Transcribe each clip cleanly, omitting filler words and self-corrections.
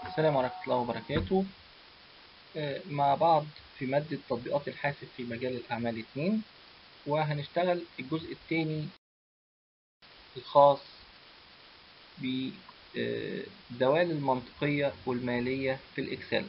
السلام ورحمة الله وبركاته. مع بعض في مادة تطبيقات الحاسب في مجال الأعمال 2، وهنشتغل الجزء الثاني الخاص بالدوال المنطقية والمالية في الإكسل.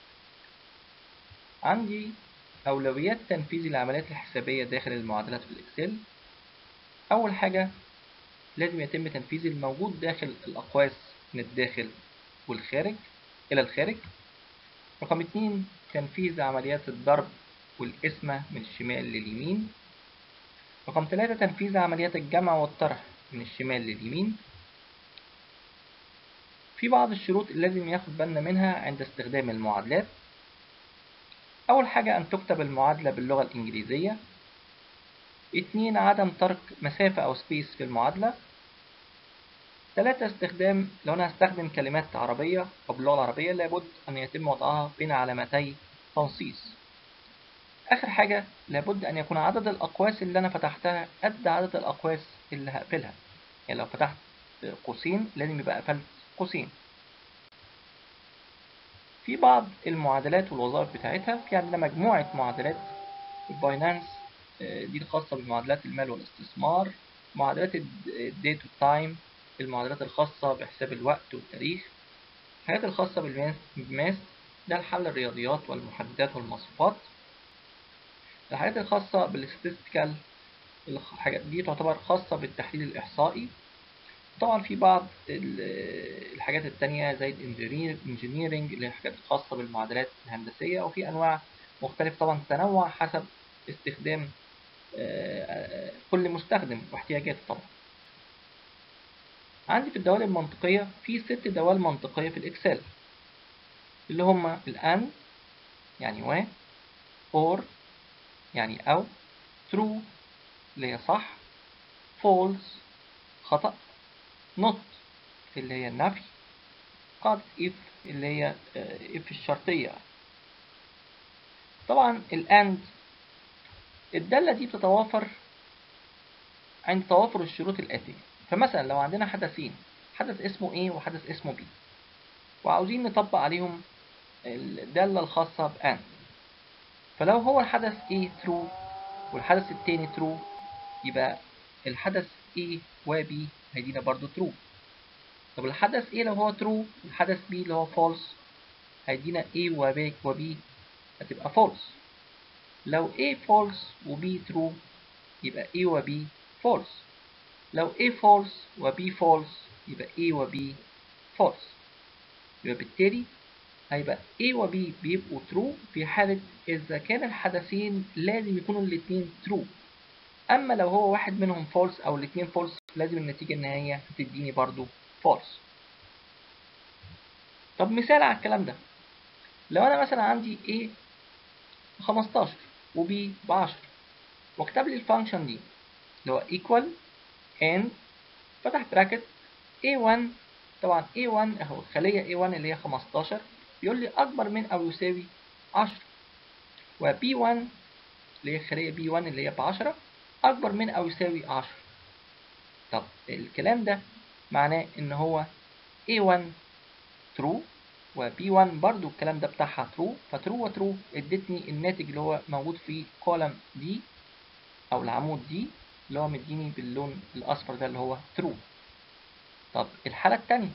عندي أولويات تنفيذ العمليات الحسابية داخل المعادلات في الإكسل. أول حاجة لازم يتم تنفيذ الموجود داخل الأقواس من الداخل والخارج إلى الخارج. رقم 2 تنفيذ عمليات الضرب والقسمة من الشمال لليمين. رقم 3 تنفيذ عمليات الجمع والطرح من الشمال لليمين. في بعض الشروط اللي لازم ياخد بالنا منها عند استخدام المعادلات. أول حاجة أن تكتب المعادلة باللغة الإنجليزية. 2 عدم ترك مسافة أو سبيس في المعادلة. 3 استخدام لو أنا هستخدم كلمات عربية أو باللغة العربية لابد أن يتم وضعها بين علامتي تنصيص. آخر حاجة لابد أن يكون عدد الأقواس اللي أنا فتحتها قد عدد الأقواس اللي هقفلها. يعني لو فتحت قوسين لازم يبقى قفلت قوسين. في بعض المعادلات والوظائف بتاعتها، في عندنا مجموعة معادلات الباينانس، دي الخاصة بمعادلات المال والاستثمار، معادلات الديت والتايم، المعادلات الخاصة بحساب الوقت والتاريخ، الحاجات الخاصة بالماس ده الحل الرياضيات والمحددات والمواصفات، الحاجات الخاصة بالستاتستيكال الحاجات دي تعتبر خاصة بالتحليل الإحصائي. طبعا في بعض الحاجات التانية زي الانجينيرنج اللي هي الحاجات الخاصة بالمعادلات الهندسية، وفي أنواع مختلفة طبعا تنوع حسب استخدام كل مستخدم واحتياجاته. طبعا عندي في الدوال المنطقية في 6 دوال منطقية في الإكسل اللي هما الأند يعني و، or يعني أو، true اللي هي صح، false خطأ، not اللي هي النفي، قاعدة if اللي هي if الشرطية. طبعا الأند الدالة دي بتتوافر عند توافر الشروط الآتية. فمثلا لو عندنا حدثين، حدث اسمه A وحدث اسمه B، وعاوزين نطبق عليهم الدالة الخاصة بأند، فلو هو الحدث A true والحدث التاني true يبقى الحدث A و B هيدينا برضو true. طب الحدث A لو هو true والحدث B اللي هو false هيدينا A و B هتبقى false. لو A false و B true يبقى A و B false. لو A false و B false يبقى A و B false. يبقى بالتالي هيبقى A و B بيبقوا true في حالة إذا كان الحدثين لازم يكونوا الاتنين true. أما لو هو واحد منهم false أو الاتنين false لازم النتيجة النهائية تديني برضو false. طب مثال على الكلام ده، لو أنا مثلا عندي A 15 و B ب 10 واكتب لي الفانكشن دي اللي هو equal and فتح براكت A1. طبعا A1 اهو الخلية A1 اللي هي 15 بيقول لي أكبر من أو يساوي 10، و B1 اللي هي الخلية B1 اللي هي ب10 أكبر من أو يساوي 10. طب الكلام ده معناه إن هو A1 true و B1 برضو الكلام ده بتاعها true، فترو وترو ادتني الناتج اللي هو موجود في كولم دي أو العمود دي اللي هو مديني باللون الأصفر ده اللي هو true. طب الحالة التانية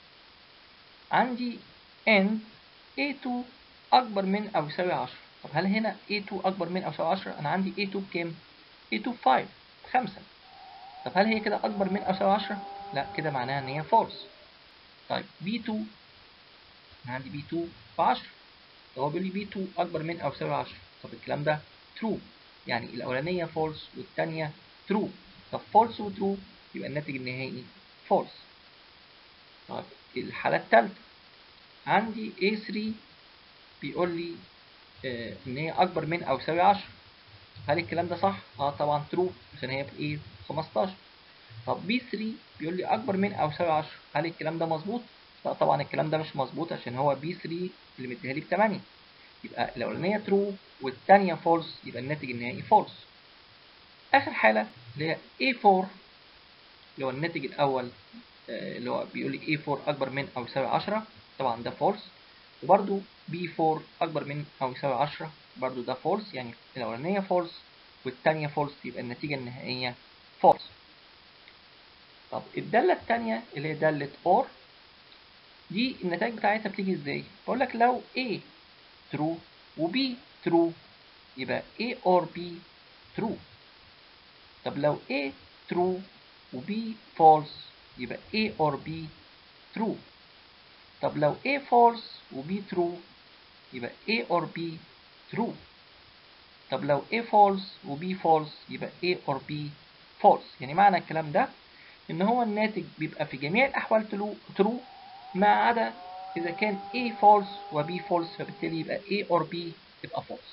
عندي n A2 أكبر من أو يساوي 10. طب هل هنا A2 أكبر من أو يساوي 10؟ أنا عندي A2 بكام؟ A2 5. طب هل هي كده أكبر من أو يساوي 10؟ لا، كده معناها إن هي false. طيب B2 أنا عندي B2 ب 10، هو بيقول لي B2 أكبر من أو يساوي 10. طب الكلام ده true، يعني الأولانية false والتانية true. طب false و true يبقى الناتج النهائي false. طيب الحالة الثالثة عندي A3 بيقول لي إن هي أكبر من أو يساوي 10. هل الكلام ده صح؟ طبعا true عشان هي بإيه؟ 15. طب B3 بيقول لي أكبر من أو يساوي 10. هل الكلام ده مظبوط؟ لا طبعا الكلام ده مش مظبوط عشان هو B3 اللي مديها لي ب8. يبقى الأولانية true والثانية false يبقى الناتج النهائي false. آخر حالة اللي هي A4 اللي هو الناتج الأول اللي هو بيقول لي A4 أكبر من أو يساوي 10. طبعا ده فولس. وبرده B4 أكبر من أو يساوي 10 برده ده فولس، يعني الأولانية فولس والتانية فولس، يبقى النتيجة النهائية فولس. طب الدالة التانية اللي هي دالة OR دي النتائج بتاعتها بتيجي ازاي؟ بقول لك لو A true و B true يبقى A or B true. طب لو A true و B false يبقى A or B true. طب لو A false و B true يبقى A or B true. طب لو A false و B false يبقى A or B false. يعني معنى الكلام ده ان هو الناتج بيبقى في جميع الاحوال true ما عدا اذا كان A false و B false، فبالتالي يبقى A or B يبقى false.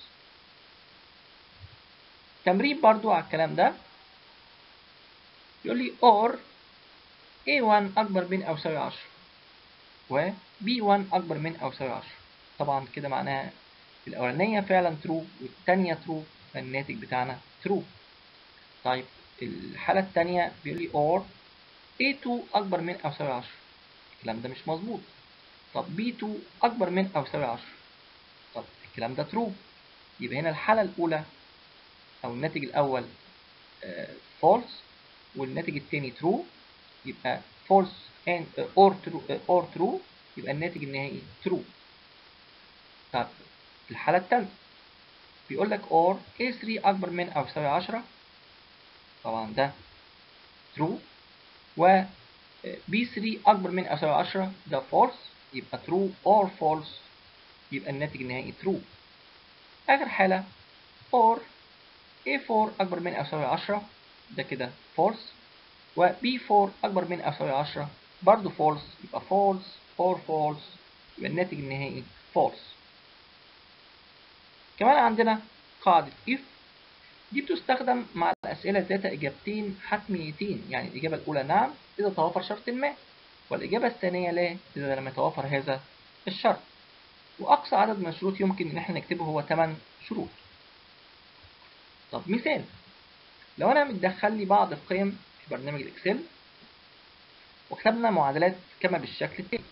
تمرين برضو على الكلام ده يقول لي or A1 أكبر من أو يساوي 10 و B1 أكبر من أو يساوي 10. طبعا كده معناها الأولانية فعلا true والتانية true، فالناتج بتاعنا true. طيب الحالة التانية بيقول لي or A2 أكبر من أو يساوي 10. الكلام ده مش مظبوط. طب B2 أكبر من أو يساوي 10. طب الكلام ده true. يبقى هنا الحالة الأولى أو الناتج الأول false والناتج التاني true، يبقى false and or true يبقى الناتج النهائي true. طب الحالة الثالثة بيقول لك or A3 أكبر من أو يساوي 10. طبعا ده true. و B3 أكبر من أو يساوي 10 ده false، يبقى true or false يبقى الناتج النهائي true. آخر حالة or A4 أكبر من أو يساوي 10 ده كده false. و B4 أكبر من أو يساوي 10 برضه false، يبقى false or false يبقى الناتج النهائي false. كمان عندنا قاعدة if دي بتستخدم مع الأسئلة ذات إجابتين حتميتين، يعني الإجابة الأولى نعم إذا توافر شرط ما، والإجابة الثانية لا إذا لم يتوافر هذا الشرط. وأقصى عدد من الشروط يمكن إن احنا نكتبه هو 8 شروط. طب مثال، لو أنا متدخل لي بعض القيم في برنامج الإكسل وكتبنا معادلات كما بالشكل التالي.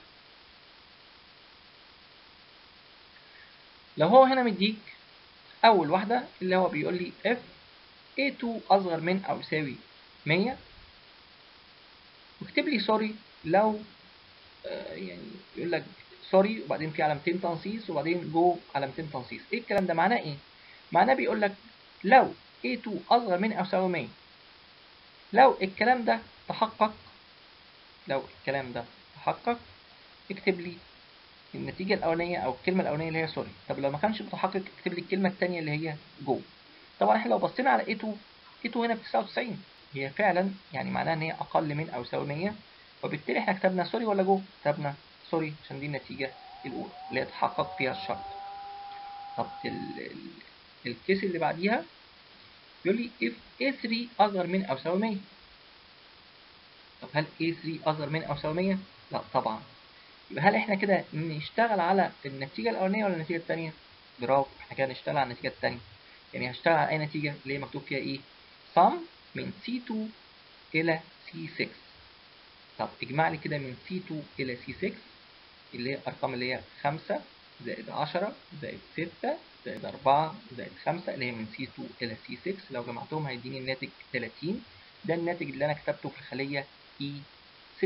لو هو هنا مديك أول واحدة اللي هو بيقول لي if A2 أصغر من أو يساوي 100، واكتب لي سوري لو يعني يقول لك سوري وبعدين في علامتين تنصيص وبعدين جو علامتين تنصيص. ايه الكلام ده معناه ايه؟ معناه بيقول لك لو A2 أصغر من أو يساوي 100، لو الكلام ده تحقق، لو الكلام ده تحقق اكتب لي النتيجة الأولانية أو الكلمة الأولانية اللي هي سوري. طب لو ما كانش متحقق اكتب لي الكلمة الثانية اللي هي جو. طبعا احنا لو بصينا على A2، A2 هنا ب 99، هي فعلا يعني معناها ان هي أقل من أو يساوي 100، وبالتالي احنا كتبنا سوري ولا جو؟ كتبنا سوري عشان دي النتيجة الأولى اللي يتحقق فيها الشرط. طب الكيس اللي بعديها بيقول لي if A3 أصغر من أو يساوي 100. طب هل A3 أصغر من أو يساوي 100؟ لا طبعا. يبقى هل احنا كده نشتغل على النتيجة الأولانية ولا النتيجة الثانية؟ برافو، احنا كده نشتغل على النتيجة الثانية. يعني هشتغل على أي نتيجة اللي هي مكتوب فيها إيه؟ sum من C2 إلى C6. طب اجمع لي كده من C2 إلى C6 اللي هي الأرقام اللي هي 5 زائد 10 زائد 6 زائد 4 زائد 5 اللي هي من C2 إلى C6. لو جمعتهم هيديني الناتج 30. ده الناتج اللي أنا كتبته في الخلية E3.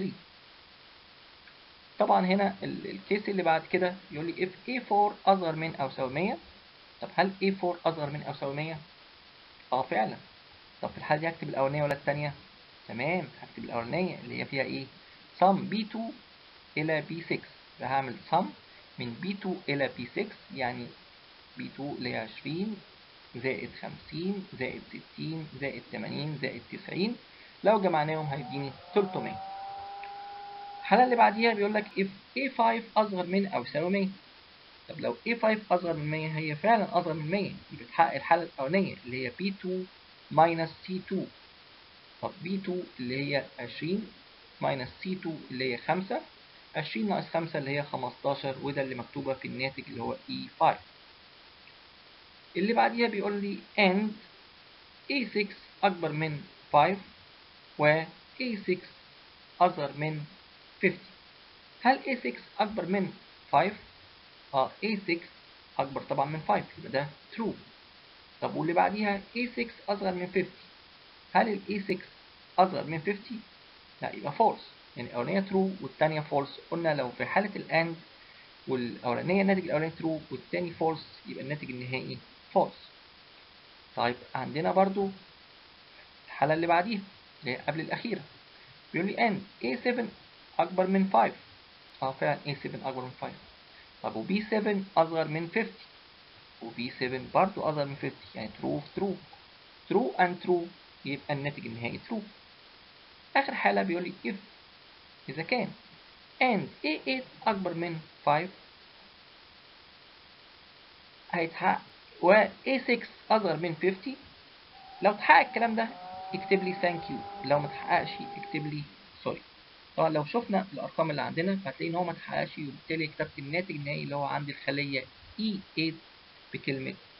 طبعا هنا الكيس اللي بعد كده يقول لي if A4 أصغر من أو يساوي 100. طب هل A4 أصغر من أو يساوي 100؟ فعلا. طب في الحالة دي هكتب الأولانية ولا التانية؟ تمام، هكتب الأولانية اللي هي فيها إيه؟ sum B2 إلى B6. فهعمل sum من B2 إلى B6 يعني B2 اللي هي 20 زائد 50 زائد 60 زائد 80 زائد 90. لو جمعناهم هيديني 300. الحالة اللي بعديها بيقول لك if A5 أصغر من أو يساوي 100. طب لو A5 أصغر من 100 هي فعلا أصغر من 100، يبقى تحقق الحالة الأولانية اللي هي B2 minus C2. طب B2 اللي هي 20 minus C2 اللي هي 5. 20 ناقص 5 اللي هي 15، وده اللي مكتوبة في الناتج اللي هو E5. اللي بعديها بيقول لي and A6 أكبر من 5 و A6 أصغر من 50. هل A6 أكبر من 5؟ A6 أكبر طبعا من 5، يبقى ده true. طب واللي بعديها A6 أصغر من 50، هل ال A6 أصغر من 50؟ لا، يبقى false. يعني الأولانية true والتانية false. قلنا لو في حالة الأند والأولانية الناتج الأولاني true والتاني false، يبقى الناتج النهائي false. طيب عندنا برضو الحالة اللي بعديها اللي هي قبل الأخيرة، بيقول لي ان A7 أكبر من 5. فعلا A7 أكبر من 5. طب و B7 أصغر من 50، و B7 برضو أصغر من 50، يعني true في true. true and true، يبقى الناتج النهائي true. آخر حالة بيقول لي if إذا كان and A8 أكبر من 5 هيتحقق، و A6 أصغر من 50. لو اتحقق الكلام ده اكتب لي thank you، لو ما اتحققش اكتب لي sorry. طبعا لو شفنا الأرقام اللي عندنا هتلاقي إن هو ما اتحققش، وبالتالي كتبت الناتج النهائي اللي هو عند الخلية E8 بكلمة